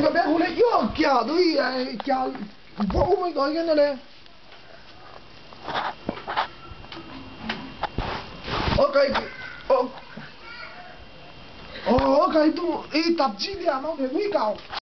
個咩好咧？喲，叫到叫冇咪講緊嘅咧。我計都搭支啲阿媽嘅會教。